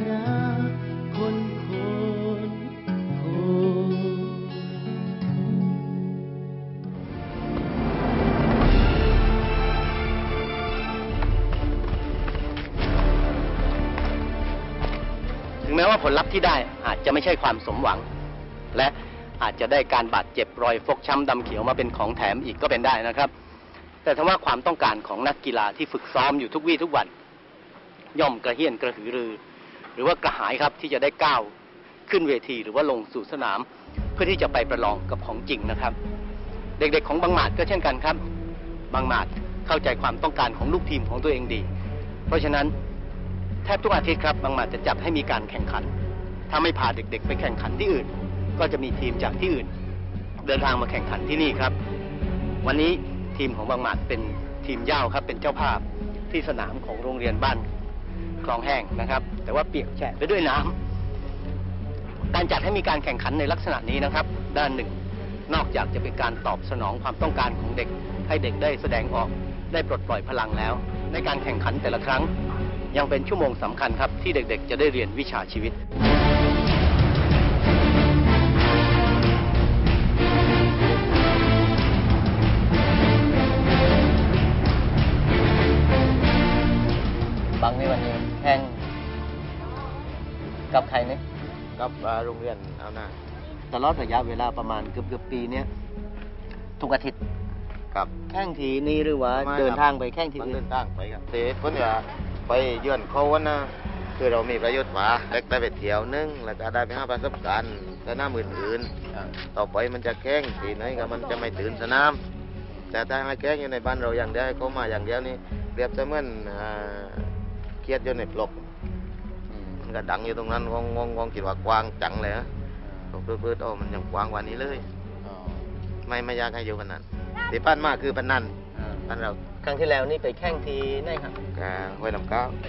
ราคนโคนถึงแม้ว่าผลลัพธ์ที่ได้อาจจะไม่ใช่ความสมหวังและอาจจะได้การบาดเจ็บรอยฟกช้ำดำเขียวมาเป็นของแถมอีกก็เป็นได้นะครับแต่ถ้าว่าความต้องการของนักกีฬาที่ฝึกซ้อมอยู่ทุกวี่ทุกวันย่อมกระเฮี้ยนกระหือรือหรือว่ากระหายครับที่จะได้ก้าวขึ้นเวทีหรือว่าลงสู่สนามเพื่อที่จะไปประลองกับของจริงนะครับเด็กๆของบางหมาดก็เช่นกันครับบางหมาดเข้าใจความต้องการของลูกทีมของตัวเองดีเพราะฉะนั้นแทบทุกอาทิตย์ครับบางหมาดจะจัดให้มีการแข่งขันถ้าไม่พาเด็กๆไปแข่งขันที่อื่นก็จะมีทีมจากที่อื่นเดินทางมาแข่งขันที่นี่ครับวันนี้ทีมของบางหมาดเป็นทีมเหย้าครับเป็นเจ้าภาพที่สนามของโรงเรียนบ้านคลองแห้งนะครับแต่ว่าเปียกแฉะไปด้วยน้ำการจัดให้มีการแข่งขันในลักษณะนี้นะครับด้านหนึ่งนอกจากจะเป็นการตอบสนองความต้องการของเด็กให้เด็กได้แสดงออกได้ปลดปล่อยพลังแล้วในการแข่งขันแต่ละครั้งยังเป็นชั่วโมงสำคัญครับที่เด็กๆจะได้เรียนวิชาชีวิตบางในวันนี้แข่งกับใครเนี่ยกับโรงเรียนเอาหน้าตลอดระยะเวลาประมาณเกือบปีเนี้ยทุกอาทิตย์ครับแข่งทีนี้หรือว่าเดินทางไปแข่งทีอื่นเดินทางไปครับเสร็จพ้นจะไปเยือนเขาวันนะคือเรามีประโยชน์ว่าเล็กได้ไปเที่ยวนึงแล้วก็ได้ไปหาประสบการณ์และหน้าอื่นๆต่อไปมันจะแข่งทีไหนก็มันจะไม่ตื่นสนามแต่ถ้าให้แข่งอยู่ในบ้านเราอย่างเดียวเขามาอย่างเดียวนี่เปรียบเสมือนเครียดอยู่ในปลกมันก็ดังอยู่ตรงนั้นงงคิดว่ากว้างจังเลยนะปื้ดมันยังกว้างกว่านี้เลยไม่อยากให้อยู่กันนั้นที่ผ่านมาคือปนนันบ้านเราครั้งที่แล้วนี่ไปแข่งทีไหนครับห้วยน้ำก้าว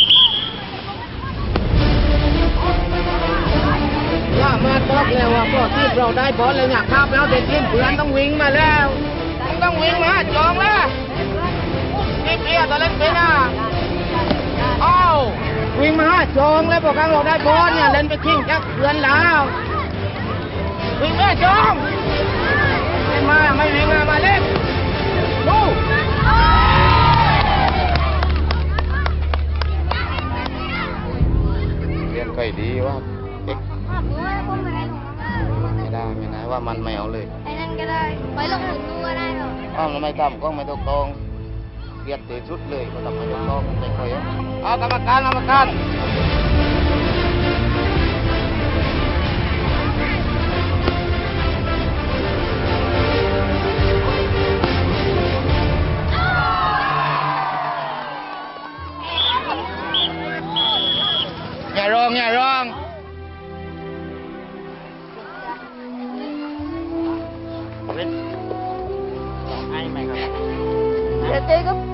ว่ามาบอกแล้วว่าพวกที่เราได้บอลเลยเนี่ยครับแล้วเด็กทีมเพื่อนต้องวิ่งมาแล้วต้องวิ่งมาจองแล้วนี่เพียตอนเล่นเป็นอ่ะอ้าววิ่งมาจองแล้วพวกเราได้บอลเนี่ยเล่นไปทิ้งจักเพื่อนแล้ววิ่งมาจองไม่วิ่งมาเล่นดูเรียนใกล้ดีว่าเด็กไม่ได้ว่ามันไม่เอาเลยไอ้นั่นก็ได้ไว้ลงทุนดูก็ได้หรออ้าวไม่ทำก็ไม่ต้องกองเรียนตีสุดเลยก็ทำไม่ต้องกองไม่ค่อยเอากรรมการอย่าร้องเล่นให้ไหมครับเดี๋ยวเจ๊ก็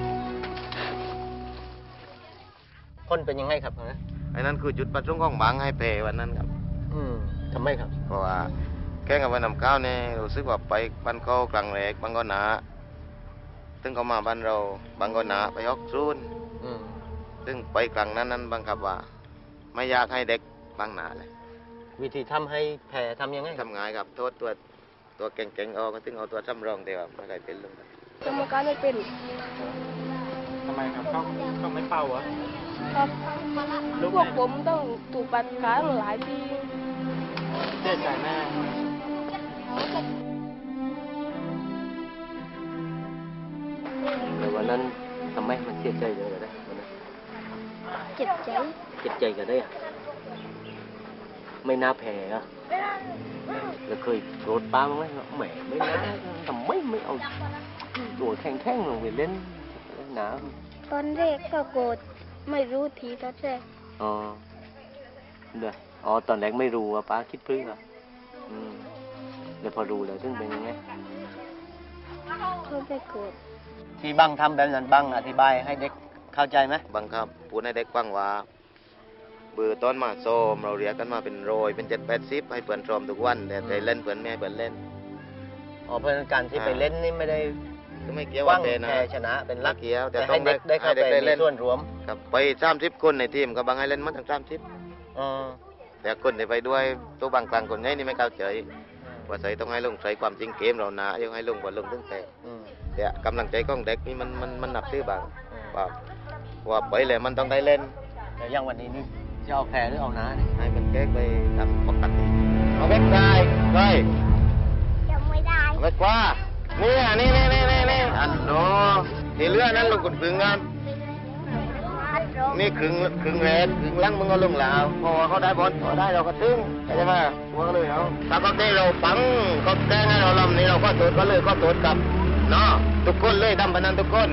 คนเป็นยังไงครับนะไอ้นั่นคือจุดประสงค์ของบางให้เพวันนั้นครับทำไมครับเพราะว่าแข่งกับวันน้ำก้าวเนี่ยรู้สึกว่าไปบ้านเขากลางแรกบางก็หนาถึงเขามาบ้านเราบางก็หนาไปยกซูนซึ่งไปกลางนั้นบังคับว่าไม่อยากให้เด็กบางหนาเลยวิธีทำให้แพ้ทำยังไงทำง่ายครับโทษตัวเก่งๆออกถึงเอาตัวซ้ำรองแต่ว่าไม่ได้เป็นเลยกรรมการไม่เป็นทำไมครับเขาไม่เป่าอ่ะครับพวกผมต้องถูกปัดขาหลายทีเสียใจแม่ในวันนั้นทำไมมันเสียใจเลยนะวันนั้นเจ็บใจกันได้อะไม่น่าแพ้อะแล้วเคยโกรธป้ามั้งไหมแหมไม่น่าทำไม่เอาตัวแข็งลงไปเล่นหนาตอนแรกก็โกรธไม่รู้ทีตอนแรกเดี๋ยวตอนแรกไม่รู้ว่าป้าคิดพึ่งอ่ะเดี๋ยวพอรู้แล้วซึ่งเป็นยังไงเขาไม่โกรธที่บังทำแบบนั้นบังอธิบายให้เด็กเข้าใจไหมบังครับพูดให้เด็กฟังว่าเบื่อต้นมาโซมเราเรียกกันมาเป็นโรยเป็น7-80ให้เปิดโซมทุกวันแต่เล่นเปิดแม่เปิดเล่นเพราะการที่ไปเล่นนี่ไม่ได้ไม่เกี่ยวว่าว่าแพ้แพ้นะชนะเป็นหลักไม่เกี่ยวแต่แต่ต้อให้งเด็กได้เข้าไปให้เด็กได้มีเล่นส่วนรวมครับไป30 คนในทีมก็บางให้เล่นมาทั้ง30 อ๋อแต่คนที่ไปด้วยตัวบางกลางคนนี้นี่ไม่เข้าใจว่าใส่ต้องให้ลงใส่ความจริงเกมเรานะยังให้ลงกว่าลงถึงแต่อืมแต่กำลังใจของเด็กนี่มันหนับตื้อบางว่าไปเลยมันต้องได้เล่นแต่อยังวันนี้นี่จะเอาแพ้หรือเอาน้าเนี่ยให้มันแก้ไปตามปกติเอาเบ็ดได้เลยยังไม่ได้เอาเบ็ดกว่านี่อันโนที่เหลือนั้นลงคนครึ่งกันนี่ครึ่งแรกครึ่งหลังมึงก็ลงแล้วพอเขาได้บอลเขาได้เราก็ตึ้งใช่ไหมหัวเลยเอาถ้าเขาได้เราปังเขาแกล้งให้เราลำนี้เราก็โดดก็เลยก็โดดกลับเนาะทุกคนเลยทำพนันทุกคน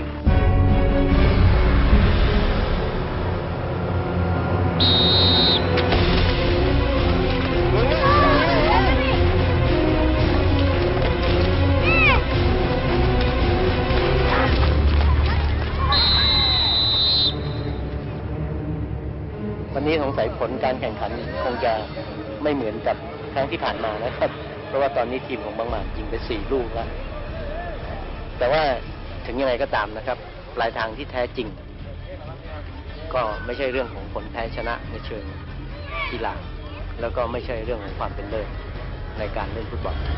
วันนี้สงสัยผลการแข่งขันคงจะไม่เหมือนกับครั้งที่ผ่านมานะครับ เพราะว่าตอนนี้ทีมของบางหมานยิงไป4 ลูกแล้ว แต่ว่าถึงยังไงก็ตามนะครับ ปลายทางที่แท้จริง ก็ไม่ใช่เรื่องของผลแพ้ชนะในเชิงกีฬาแล้วก็ไม่ใช่เรื่องของความเป็นเลิศในการเล่นฟุตบอล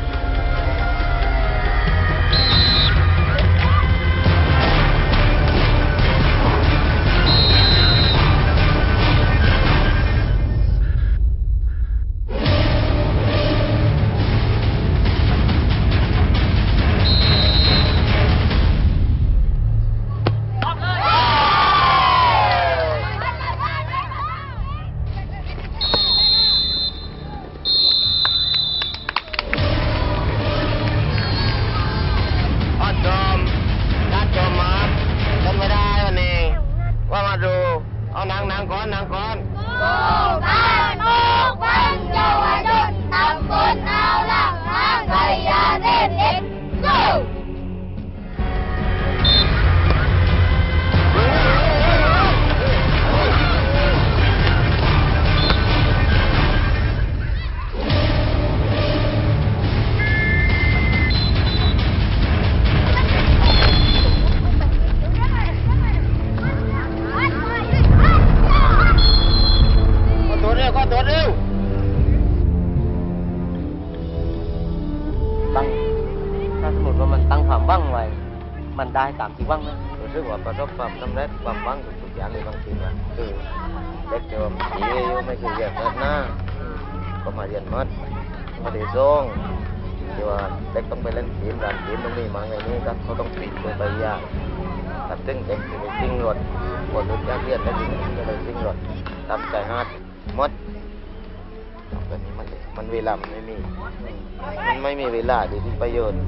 ถ้าสมมติว่ามันตั้งความหวังไว้ มันได้ตามที่หวังนะรู้สึกว่าประสบความสำเร็จความหวังทุกอย่างในบางทีนะคือเด็กเดิมดีอยู่ไม่คือเรียนเกิดหน้าก็มาเรียนมัดมาได้ส่งที่ว่าเด็กต้องไปเล่นทีมรันทีมต้องมีมังในนี้ครับเขาต้องปิดตัวไปยากตัดตึ้งเด็กจะไปซิ่งรถปวดรถยากเรียนได้ดีจะไปซิ่งรถทำใจฮาร์ดมัดแบบนี้มันเวลามันไม่มีเวลาดีที่ประโยชน์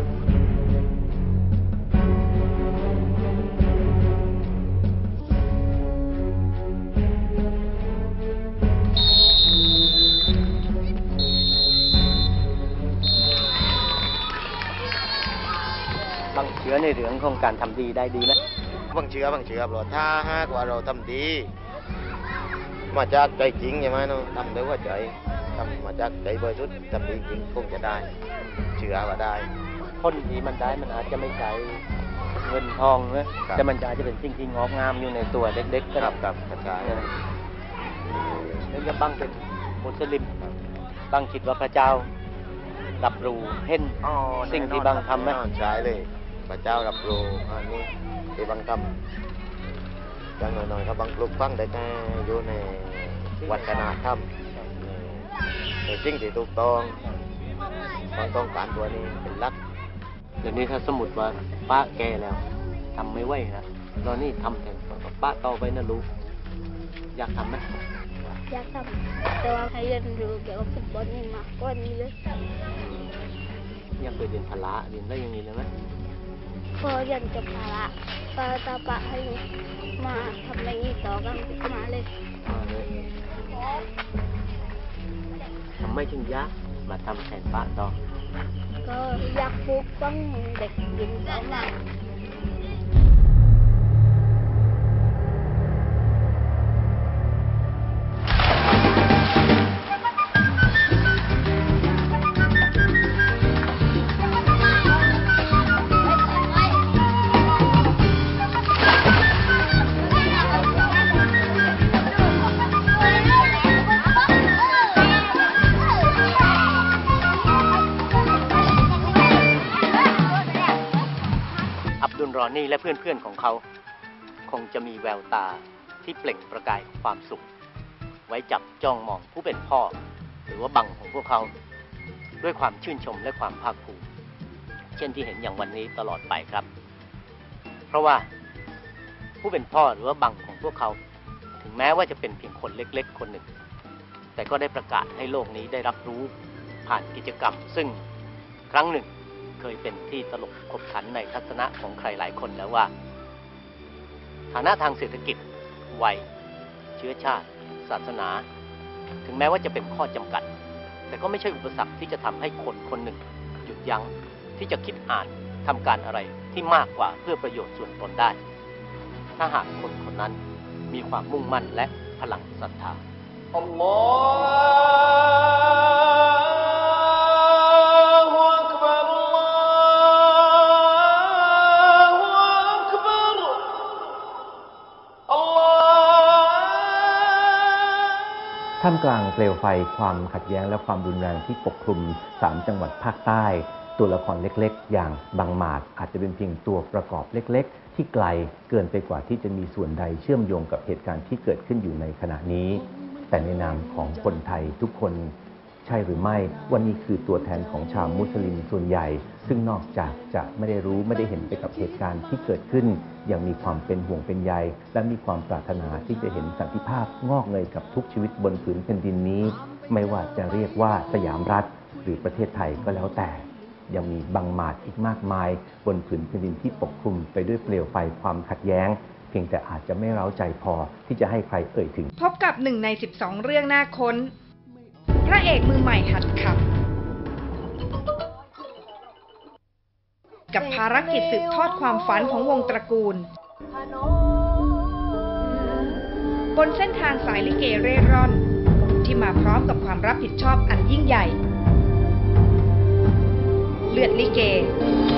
บางเชื้อในเรื่องของการทำดีได้ดีไหมบางเชื้อเราถ้าหากว่าเราทำดีมาจากใจจริงใช่ไหมเนาะทำด้วยว่าใจทำมาจากใจบริสุทธิ์ทำดีจริงคงจะได้เชื้อว่าได้คนที่มันได้มันอาจจะไม่ใช่เงินทองนะแต่มันอาจจะเป็นสิ่งที่งอกงามอยู่ในตัวเด็กๆก็ครับครับกระจายแล้วก็บางเป็นมุสลิมบางคิดว่าพระเจ้ารับรู้เห็นสิ่งที่บางทำไหมใช่เลยพระเจ้ารับรู้อันนี้ที่บางทำอย่างน้อยๆครับบางปลูกฟังได้แค่อยู่ในวัฒนธรรมในสิ่งที่ถูกต้องบางต้องการตัวนี้เป็นหลักเดี๋ยวนี้ถ้าสมมติว่าป้าแก่แล้วทำไม่ไหวนะตอนนี้ทำแทนป้าต่อไปนะลูกอยากทำไหมอยากทำแต่ว่าให้เรียนรู้เกี่ยวกับฟุตบอลนี่มากกว่านี้เลยอยากไปเรียนพละเรียนได้อย่างนี้เลยไหมพอเรียนจบภาระปาตาปะให้มาทำอะไรนี้ต่อกันมาเลยทำไมถึงยากมาทำแทนป้าต่อก็อยากปลูกฝังเด็กหญิงสาวมานีและเพื่อนๆของเขาคงจะมีแววตาที่เปล่งประกายความสุขไว้จับจ้องมองผู้เป็นพ่อหรือว่าบังของพวกเขาด้วยความชื่นชมและความภาคภูมิเช่นที่เห็นอย่างวันนี้ตลอดไปครับเพราะว่าผู้เป็นพ่อหรือว่าบังของพวกเขาถึงแม้ว่าจะเป็นเพียงคนเล็กๆคนหนึ่งแต่ก็ได้ประกาศให้โลกนี้ได้รับรู้ผ่านกิจกรรมซึ่งครั้งหนึ่งเคยเป็นที่ตลกขบขันในทัศนะของใครหลายคนแล้วว่าฐานะทางเศรษฐกิจวัยเชื้อชาติศาสนาถึงแม้ว่าจะเป็นข้อจำกัดแต่ก็ไม่ใช่อุปสรรคที่จะทำให้คนคนหนึ่งหยุดยั้งที่จะคิดอ่านทำการอะไรที่มากกว่าเพื่อประโยชน์ส่วนตนได้ถ้าหากคนคนนั้นมีความมุ่งมั่นและพลังศรัทธาอัลลอฮฺอักบัรท่ามกลางเปลวไฟความขัดแย้งและความรุนแรงที่ปกคลุม3 จังหวัดภาคใต้ตัวละครเล็กๆอย่างบางหมาดอาจจะเป็นเพียงตัวประกอบเล็กๆที่ไกลเกินไปกว่าที่จะมีส่วนใดเชื่อมโยงกับเหตุการณ์ที่เกิดขึ้นอยู่ในขณะนี้แต่ในนามของคนไทยทุกคนใช่หรือไม่วันนี้คือตัวแทนของชาวมุสลิมส่วนใหญ่ซึ่งนอกจากจะไม่ได้รู้ไม่ได้เห็นไปกับเหตุการณ์ที่เกิดขึ้นยังมีความเป็นห่วงเป็นใยและมีความปรารถนาที่จะเห็นสันติภาพงอกเงยกับทุกชีวิตบนผืนแผ่นดินนี้ไม่ว่าจะเรียกว่าสยามรัฐหรือประเทศไทยก็แล้วแต่ยังมีบางหมาดอีกมากมายบนผืนแผ่นดินที่ปกคลุมไปด้วยเปลวไฟความขัดแย้งเพียงแต่อาจจะไม่เร้าใจพอที่จะให้ใครเอ่ยถึงพบกับ1 ใน 12 เรื่องน่าค้นพระเอกมือใหม่หัดขับกับภารกิจสืบทอดความฝันของวงตระกูลบนเส้นทางสายลิเกเร่ร่อนที่มาพร้อมกับความรับผิดชอบอันยิ่งใหญ่เลือดลิเก